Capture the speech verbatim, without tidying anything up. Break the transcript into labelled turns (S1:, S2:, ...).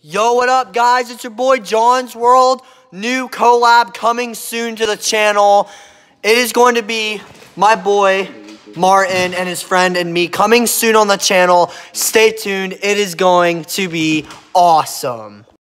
S1: Yo, what up, guys? It's your boy John's World. New collab coming soon to the channel. It is going to be my boy Martin and his friend and me coming soon on the channel. Stay tuned. It is going to be awesome.